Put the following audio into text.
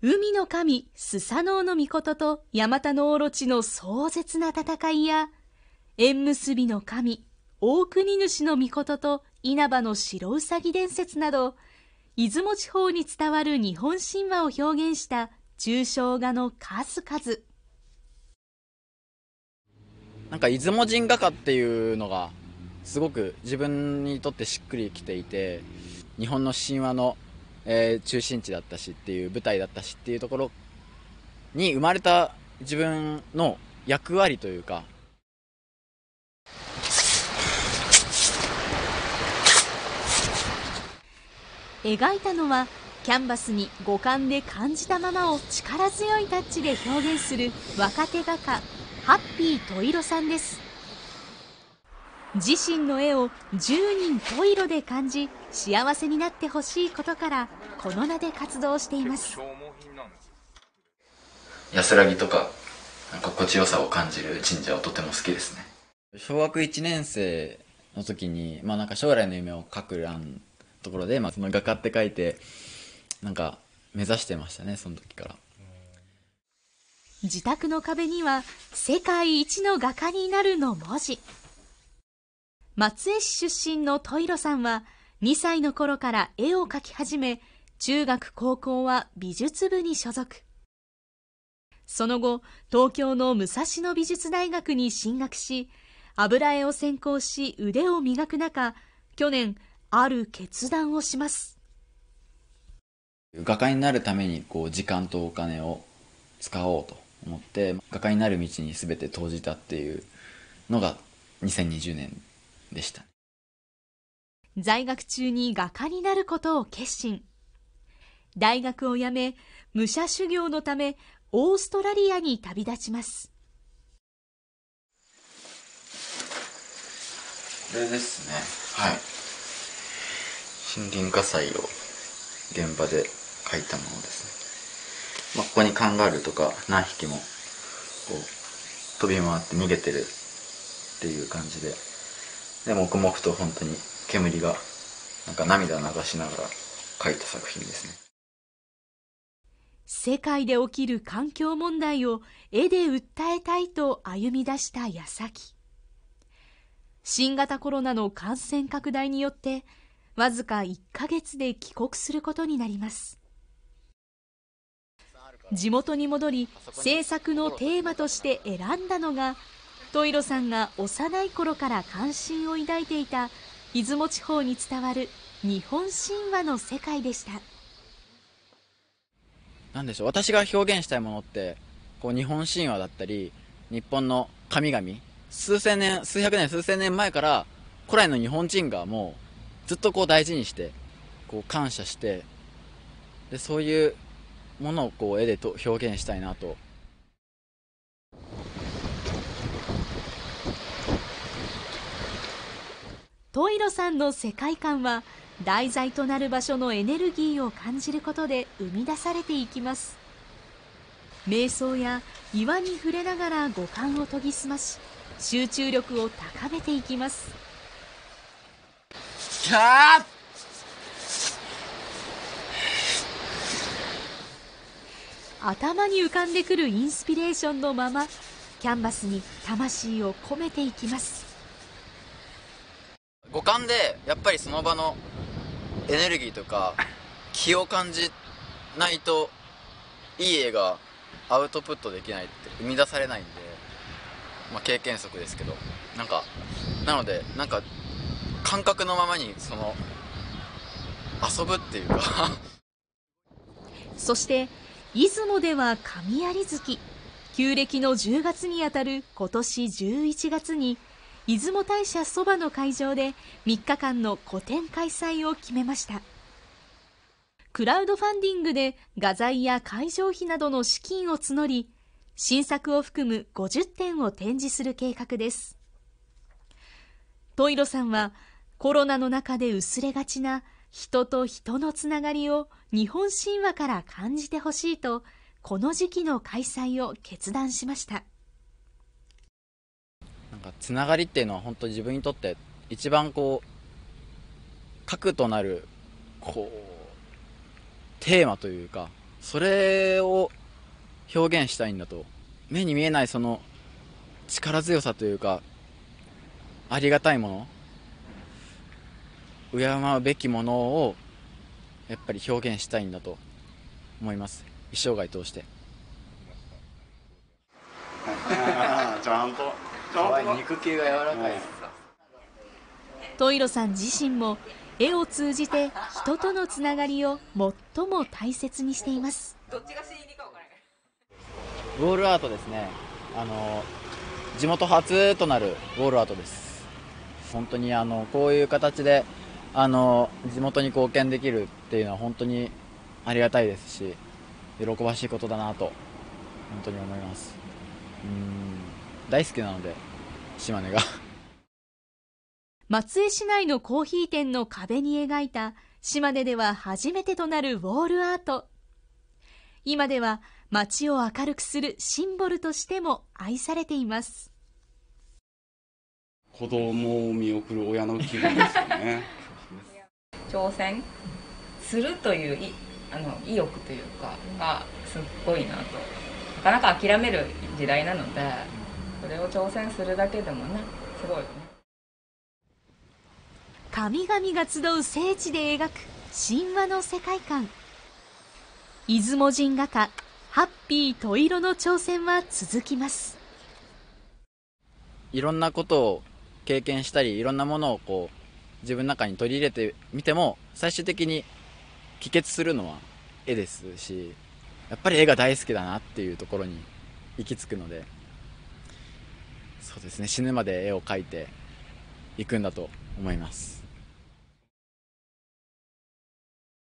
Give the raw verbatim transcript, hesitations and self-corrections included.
海の神スサノオノミコトとヤマタノオロチの壮絶な戦いや、縁結びの神大国主のミコトと稲葉の白うさぎ伝説など、出雲地方に伝わる日本神話を表現した抽象画の数々。 なんか出雲神画家っていうのがすごく自分にとってしっくりきていて、日本の神話の、えー中心地だったしっていう舞台だったしっていうところに生まれた自分の役割というか、 描いたのはキャンバスに五感で感じたままを力強いタッチで表現する若手画家ハッピートイロさんです。自身の絵をじゅうにん十色で感じ幸せになってほしいことからこの名で活動しています。 安らぎとか心地よさを感じる神社はとても好きですね。小学いちねん生の時に、まあ、なんか将来の夢を書く欄ところで、まあ、その画家って書いてなんか目指してましたね、その時から。 自宅の壁には世界一の画家になるの文字。松江市出身のトイロさんはにさいの頃から絵を描き始め、中学高校は美術部に所属。その後東京の武蔵野美術大学に進学し、油絵を専攻し腕を磨く中、去年ある決断をします。 画家になるためにこう時間とお金を使おうと思って画家になる道に全て投じたっていうのがにせんにじゅうねんでした。 在学中に画家になることを決心。大学を辞め武者修行のためオーストラリアに旅立ちます。 これですね、はい、森林火災を現場で描いたものですね。まあ、ここにカンガルーとか何匹もこう飛び回って逃げてるっていう感じで、で黙々と本当に煙がなんか涙を流しながら描いた作品ですね。 世界で起きる環境問題を絵で訴えたいと歩み出した矢先、新型コロナの感染拡大によってわずかいっかげつで帰国することになります。地元に戻り制作のテーマとして選んだのが、トイロさんが幼い頃から関心を抱いていた出雲地方に伝わる日本神話の世界でした。 なんでしょう、私が表現したいものってこう日本神話だったり日本の神々、数千年数百年数千年前から古来の日本人がもうずっとこう大事にしてこう感謝して、でそういうものをこう絵でと表現したいなと。 トイロさんの世界観は題材となる場所のエネルギーを感じることで生み出されていきます。瞑想や岩に触れながら五感を研ぎ澄まし、集中力を高めていきます。 キャー頭に浮かんでくるインスピレーションのままキャンバスに魂を込めていきます。 五感でやっぱりその場のエネルギーとか気を感じないといい絵がアウトプットできないって、生み出されないんで、まあ、経験則ですけど、なんかなのでなんか感覚のままにその遊ぶっていうかそして出雲では神有月、旧暦のじゅうがつにあたる今年じゅういちがつに出雲大社そばの会場でみっかかんの個展開催を決めました。クラウドファンディングで画材や会場費などの資金を募り、新作を含むごじゅってんを展示する計画です。トイロさんはコロナの中で薄れがちな人と人のつながりを日本神話から感じてほしいと、この時期の開催を決断しました。 なんかつながりっていうのは本当に自分にとって一番こう核となるこうテーマというか、 それを表現したいんだと。目に見えないその力強さというか、ありがたいもの、敬うべきものをやっぱり表現したいんだと思います、一生涯通して。 ちゃんとちゃんと肉球が柔らかいです。 戸色さん自身も絵を通じて人とのつながりを最も大切にしています。 どっちが シーディー か分からない。 ウォールアートですね。あの地元初となるウォールアートです。本当にあのこういう形であの地元に貢献できるっていうのは本当にありがたいですし、喜ばしいことだなと本当に思います。うーん、大好きなので島根が松江市内のコーヒー店の壁に描いた島根では初めてとなるウォールアート。今では街を明るくするシンボルとしても愛されています。 子供を見送る親の気分ですよね。 挑戦するといういあの意欲というかがすっごいなと。なかなか諦める時代なので、それを挑戦するだけでもね、すごいよね。 神々が集う聖地で描く神話の世界観。出雲人画家ハッピー戸色の挑戦は続きます。 いろんなことを経験したり、いろんなものをこう自分の中に取り入れてみても、最終的に帰結するのは絵ですし、やっぱり絵が大好きだなっていうところに行き着くので、そうですね、死ぬまで絵を描いていくんだと思います。